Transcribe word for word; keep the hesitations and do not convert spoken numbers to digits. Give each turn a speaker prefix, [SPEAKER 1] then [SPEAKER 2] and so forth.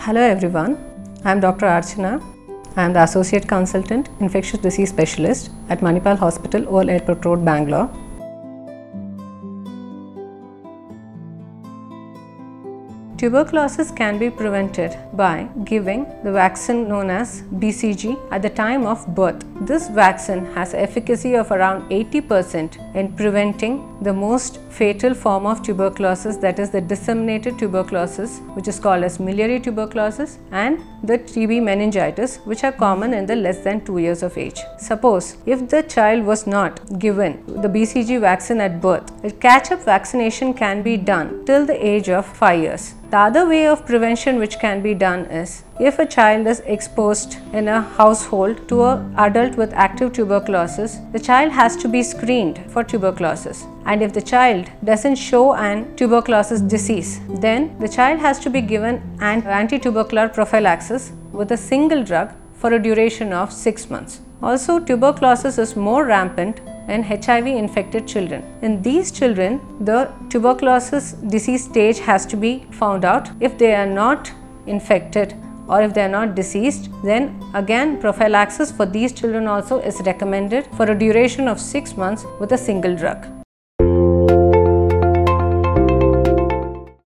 [SPEAKER 1] Hello everyone, I am Doctor Archana. I am the Associate Consultant, Infectious Disease Specialist at Manipal Hospital, Old Airport Road, Bangalore. Tuberculosis can be prevented by giving the vaccine known as B C G at the time of birth. This vaccine has efficacy of around eighty percent in preventing the most fatal form of tuberculosis, that is the disseminated tuberculosis, which is called as miliary tuberculosis, and the T B meningitis, which are common in the less than two years of age. Suppose if the child was not given the B C G vaccine at birth, a catch-up vaccination can be done till the age of five years. The other way of prevention which can be done is, if a child is exposed in a household to an adult with active tuberculosis, the child has to be screened for tuberculosis. And if the child doesn't show an tuberculosis disease, then the child has to be given an anti-tubercular prophylaxis with a single drug for a duration of six months. Also, tuberculosis is more rampant in H I V infected children. In these children, the tuberculosis disease stage has to be found out. If they are not infected or if they are not deceased, then again prophylaxis for these children also is recommended for a duration of six months with a single drug.